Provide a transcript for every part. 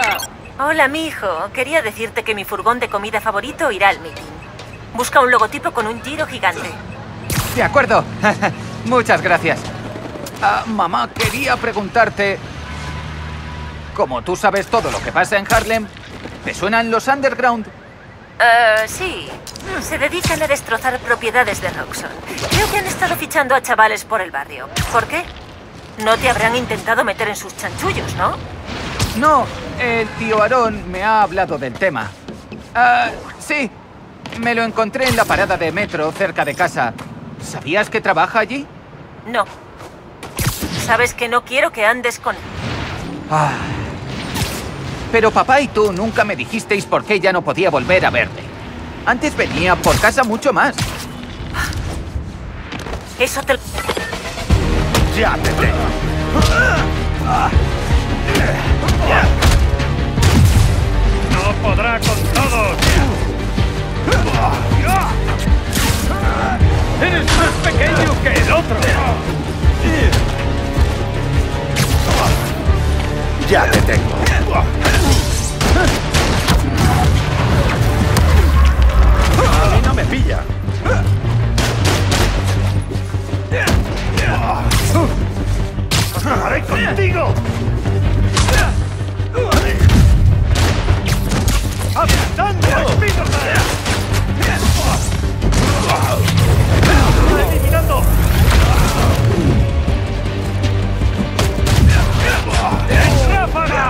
amiga! Hola, mijo. Quería decirte que mi furgón de comida favorito irá al meeting. Busca un logotipo con un giro gigante. De acuerdo. Muchas gracias. Mamá, quería preguntarte... Como tú sabes todo lo que pasa en Harlem, ¿te suenan los Underground? Sí. Se dedican a destrozar propiedades de Roxxon. Creo que han estado fichando a chavales por el barrio. ¿Por qué? No te habrán intentado meter en sus chanchullos, ¿no? No, el tío Aarón me ha hablado del tema. Sí. Me lo encontré en la parada de metro cerca de casa. ¿Sabías que trabaja allí? No. Sabes que no quiero que andes con él. Pero papá y tú nunca me dijisteis por qué ya no podía volver a verte. Antes venía por casa mucho más. Eso te... ¡Ya te tengo! ¡No podrá con todos! ¡Eres más pequeño que el otro! ¡Ya te tengo! A mí no me pilla. ¡Acabaré contigo! ¡Avanzando! ¡Eliminando! ¡En ráfaga!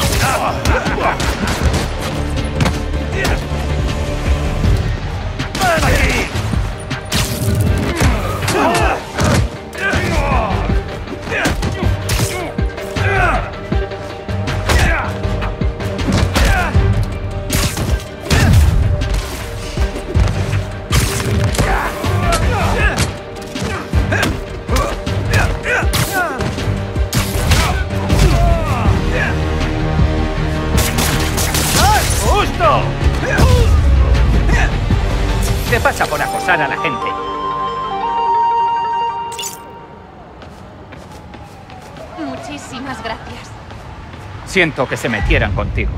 ¡Ven aquí! ¡Justo! Te pasa por acosar a la gente. Muchísimas gracias. Siento que se metieran contigo.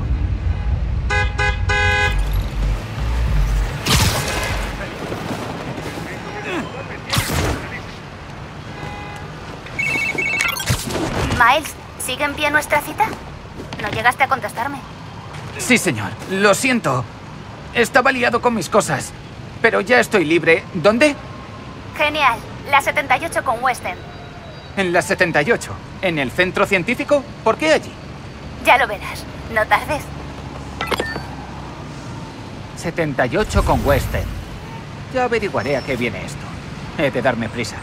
Miles, ¿sigue en pie nuestra cita? No llegaste a contestarme. Sí, señor. Lo siento. Estaba liado con mis cosas. Pero ya estoy libre. ¿Dónde? Genial. La 78 con West End. En la 78. ¿En el centro científico? ¿Por qué allí? Ya lo verás. No tardes. 78 con West End. Ya averiguaré a qué viene esto. He de darme prisa.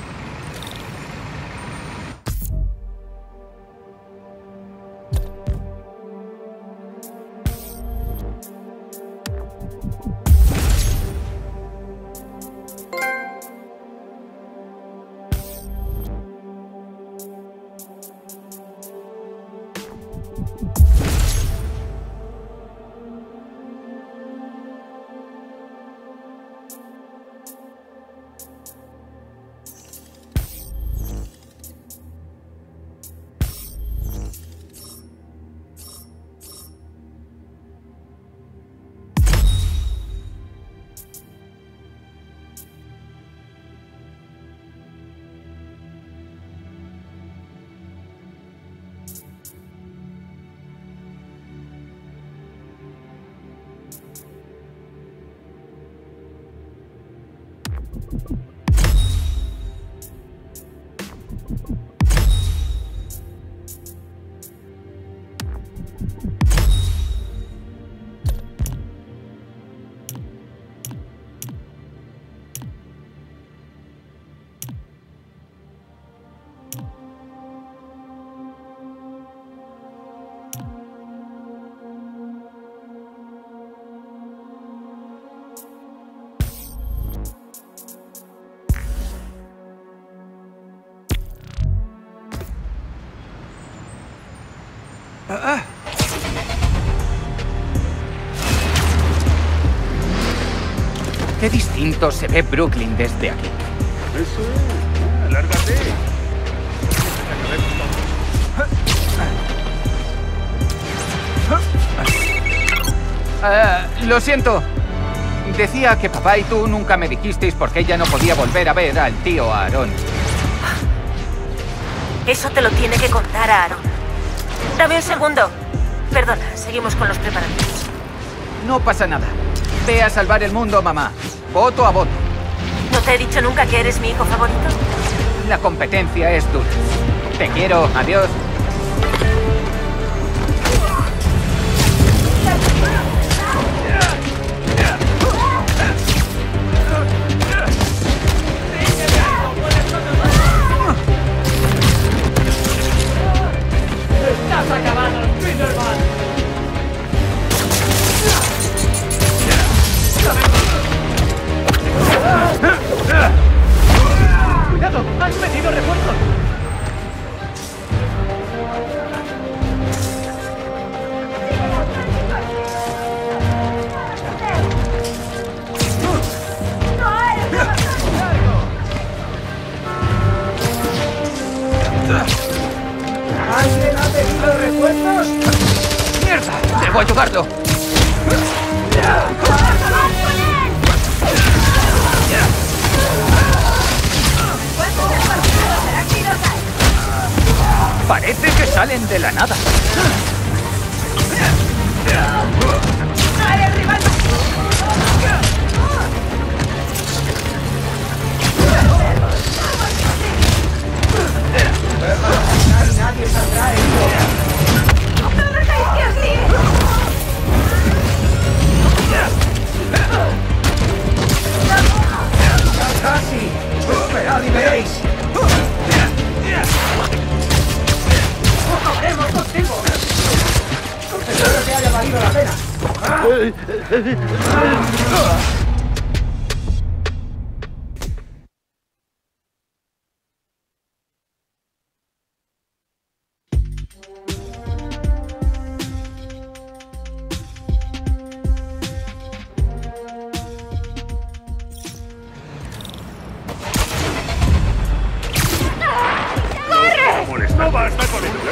Qué distinto se ve Brooklyn desde aquí. Eso es. Lárgate. Lo siento. Decía que papá y tú nunca me dijisteis por qué ella no podía volver a ver al tío Aarón. Eso te lo tiene que contar a Aaron. Dame un segundo. Perdona, seguimos con los preparativos. No pasa nada. Ve a salvar el mundo, mamá. Voto a voto. ¿No te he dicho nunca que eres mi hijo favorito? La competencia es dura. Te quiero. Adiós. ¡Estás acabado, Spider-Man! ¡Cuidado! ¡Has metido refuerzos! ¿Alguien ha pedido refuerzos? ¡Mierda! ¡Debo ayudarlo! Parece que salen de la nada. Nadie saldrá esto. ¡Casi! ¡Esperad y veréis! ¡Acabaremos contigo! Espero que haya valido la pena. ¡No basta con eso!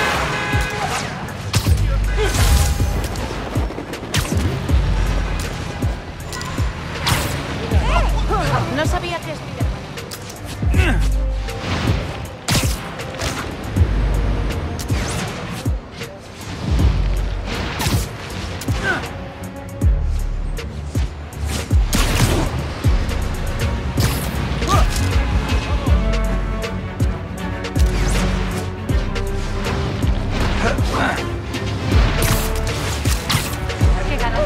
No sabía que Spider-Man. Qué ganas.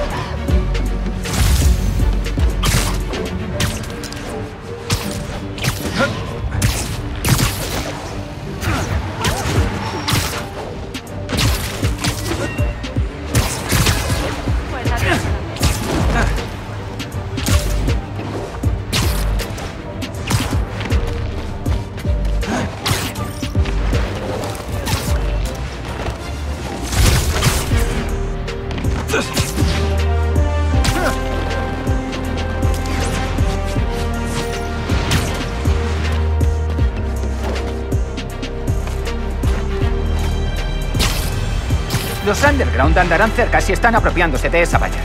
Pues adiós. Los Underground andarán cerca si están apropiándose de esa valla.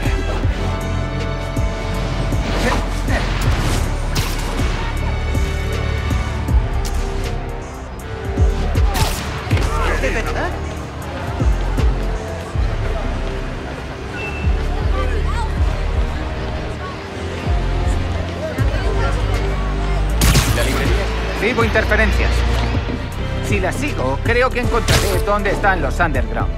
¿De verdad? ¿La librería? Vivo interferencias. Si las sigo, creo que encontraré dónde están los Underground.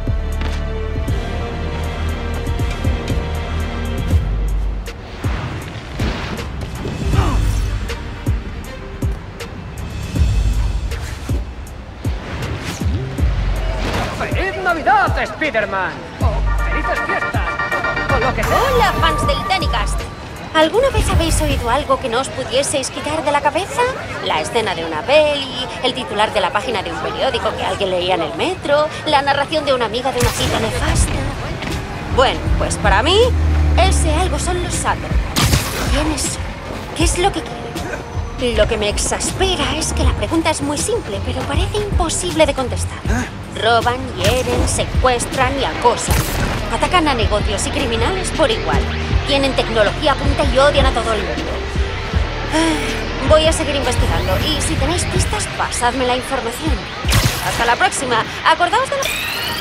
¡Feliz Navidad, Spider-Man! ¡O felices fiestas! ¡O lo que sea! Hola, fans del Tenicast. ¿Alguna vez habéis oído algo que no os pudieseis quitar de la cabeza? La escena de una peli, el titular de la página de un periódico que alguien leía en el metro, la narración de una amiga de una cita nefasta. Bueno, pues para mí, ese algo son los Underground. ¿Quiénes son? ¿Qué es lo que quieren? Lo que me exaspera es que la pregunta es muy simple, pero parece imposible de contestar. Roban, hieren, secuestran y acosan. Atacan a negocios y criminales por igual. Tienen tecnología punta y odian a todo el mundo. Voy a seguir investigando y si tenéis pistas, pasadme la información. Hasta la próxima. Acordaos de la...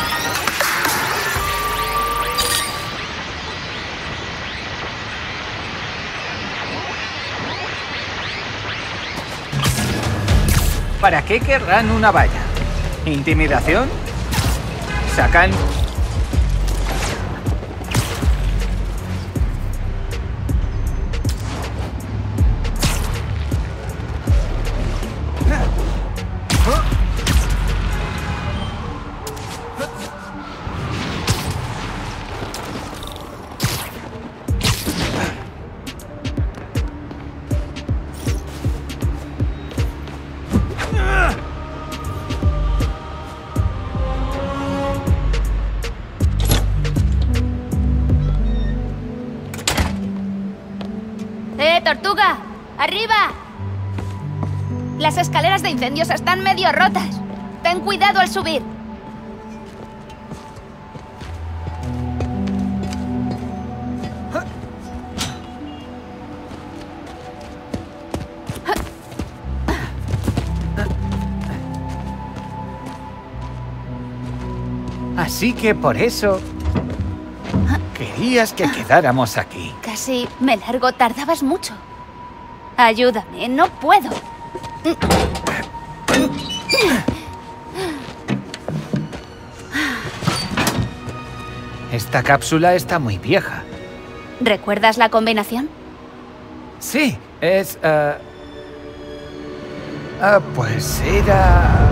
¿Para qué querrán una valla? ¿Intimidación? ¿Sacan? ¡Tortuga! ¡Arriba! Las escaleras de incendios están medio rotas. Ten cuidado al subir. Así que por eso... querías que quedáramos aquí. Casi me largo, tardabas mucho. Ayúdame, no puedo. Esta cápsula está muy vieja. ¿Recuerdas la combinación? Sí, es... pues era...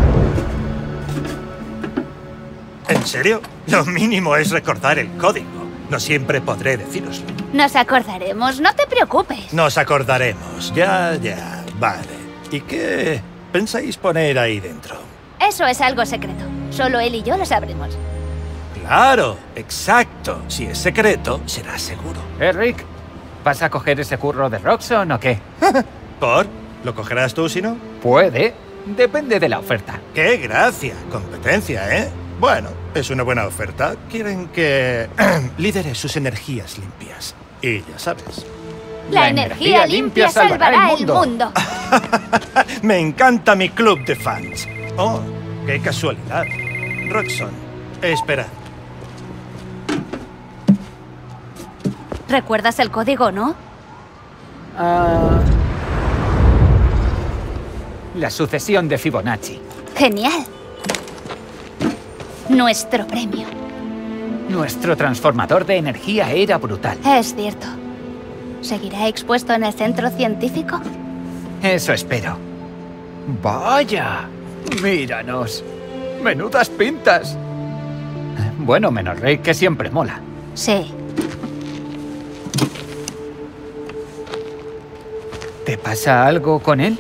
¿En serio? Lo mínimo es recordar el código. No siempre podré decíroslo. Nos acordaremos, no te preocupes. Nos acordaremos. Ya. Vale. ¿Y qué pensáis poner ahí dentro? Eso es algo secreto. Solo él y yo lo sabremos. Claro, exacto. Si es secreto, será seguro. Rick, ¿vas a coger ese curro de Roxxon o qué? ¿Por? ¿Lo cogerás tú si no? Puede. Depende de la oferta. ¡Qué gracia! Competencia, ¿eh? Bueno, es una buena oferta. Quieren que lidere sus energías limpias. Y ya sabes. La energía limpia salvará el mundo. Me encanta mi club de fans. Oh, qué casualidad. Roxxon, espera. ¿Recuerdas el código, no? La sucesión de Fibonacci. Genial. Nuestro premio. Nuestro transformador de energía era brutal. Es cierto. ¿Seguirá expuesto en el centro científico? Eso espero. ¡Vaya! ¡Míranos! ¡Menudas pintas! Bueno, menos Rey, que siempre mola. Sí. ¿Te pasa algo con él?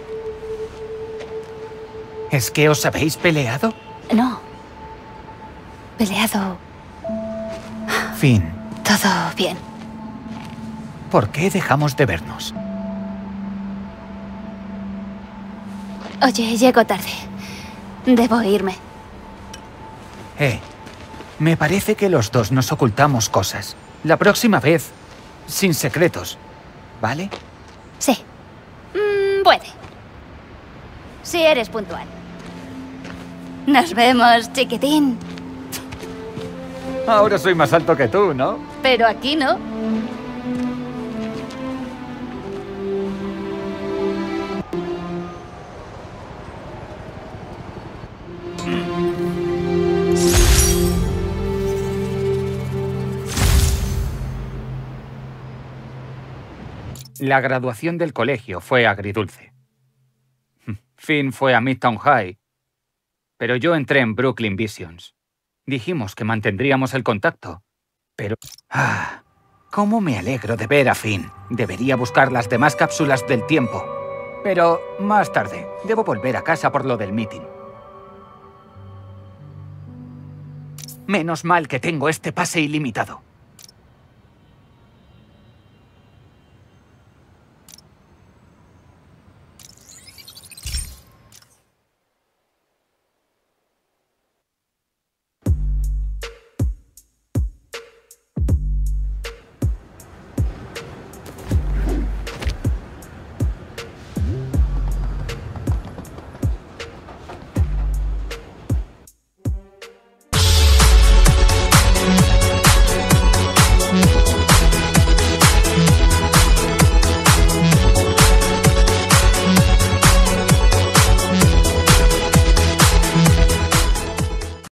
¿Es que os habéis peleado? No. Peleado. Fin. Todo bien. ¿Por qué dejamos de vernos? Oye, llego tarde. Debo irme. Me parece que los dos nos ocultamos cosas. La próxima vez, sin secretos, ¿vale? Sí. Puede. Si eres puntual. Nos vemos, chiquitín. Ahora soy más alto que tú, ¿no? Pero aquí no. La graduación del colegio fue agridulce. Finn fue a Midtown High, pero yo entré en Brooklyn Visions. Dijimos que mantendríamos el contacto, pero... ¡Cómo me alegro de ver a Finn! Debería buscar las demás cápsulas del tiempo. Pero más tarde, debo volver a casa por lo del meeting. Menos mal que tengo este pase ilimitado.